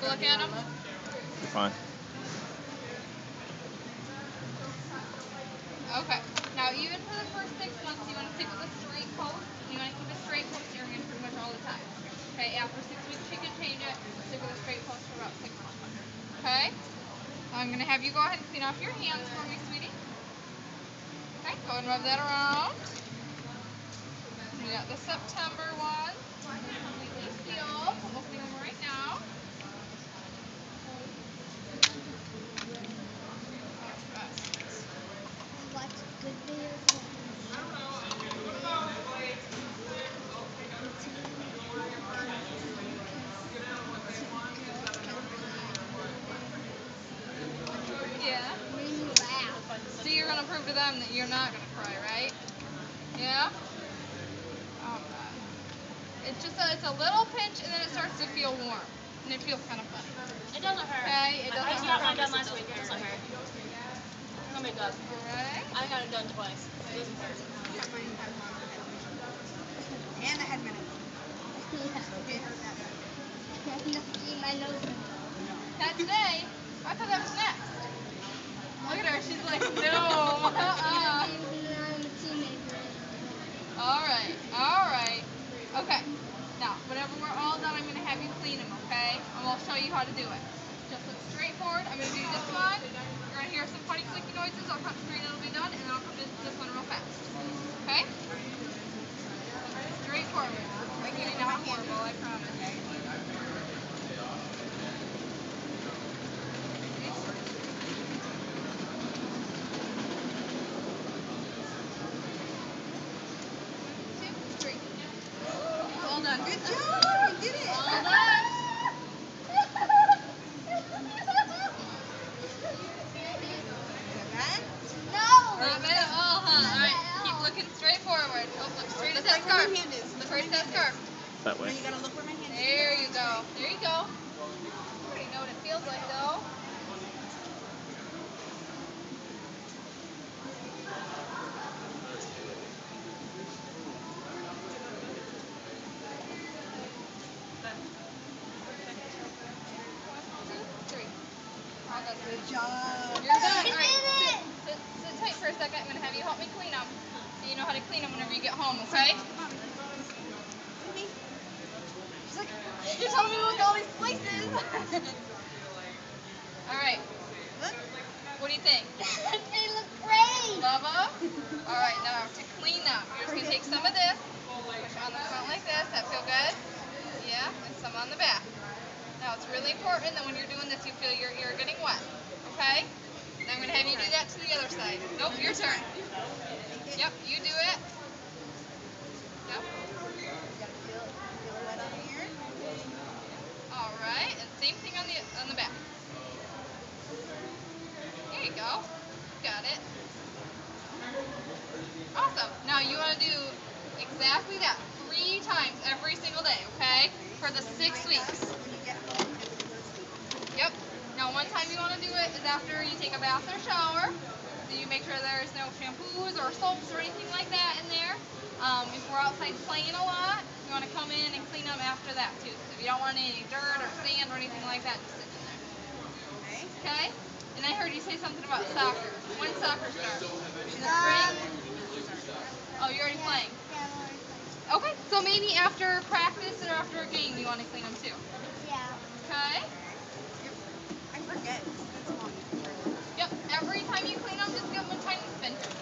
a look at them? Fine. Okay. Now, even for the first 6 months, you want to stick with a straight post. You want to keep a straight post area pretty much all the time. Okay. After 6 weeks, you can change it. Stick with a straight post for about 6 months. Okay. I'm going to have you go ahead and clean off your hands for me, sweetie. Okay. Go and rub that around. We got the September one. Completely sealed. I'm opening them right now. Yeah. So you're going to prove to them that you're not going to cry, right? Yeah? Alright. It's a little pinch and then it starts to feel warm. And it feels kind of fun. It doesn't hurt. Okay, it doesn't hurt. I got mine done last week. It doesn't hurt. It's gonna be good. Alright. I got it done twice. It doesn't hurt. And I had minute. My nose. Not today. I thought that was next. Look at her. She's like, no. I'm a teenager. Alright. Alright. Okay. Now, whenever we're all done, I'm going to have you clean them, okay? And we'll show you how to do it. Just look straight forward. I'm going to do this one. You're going to hear some funny clicky noises. I'll cut the screen and it'll be done, and then I'll come to this one real fast. Okay? Straight forward. Like you're not horrible, I promise. All done. Good job! You did it! All done. Rub it all, huh? Alright, keep looking straight forward. Oh, look straight at that scarf. Look right at that scarf. That way. You gotta look where my hand is. There you go. There you go. You already know what it feels like, though. Good job. You're done. All right. Sit tight for a second. I'm going to have you help me clean them. So you know how to clean them whenever you get home, okay? She's like, you're telling me to look all these places. All right. What do you think? They look great. Love them? All right. Now to clean them, you're just going to take some of this, push on the front like this. That feel good? Yeah. And some on the back. Now it's really important that when you're doing this, you feel your ear getting wet. Okay? Now I'm going to have you do that to the other side. Nope, your turn. Yep, you do it. Yep. All right, and same thing on the back. There you go. Got it. Awesome. Now you want to do exactly that 3 times every single day, okay? For the 6 weeks. Yep. Now one time you want to do it is after you take a bath or shower. So you make sure there's no shampoos or soaps or anything like that in there. If we're outside playing a lot, you want to come in and clean them after that too. So if you don't want any dirt or sand or anything like that, just sit in there. Okay? And I heard you say something about soccer. When soccer starts? In the spring? Oh, you're already playing? Okay, so maybe after practice or after a game you want to clean them too. Yeah. Okay? I forget. Yep, every time you clean them, just give them a tiny spin.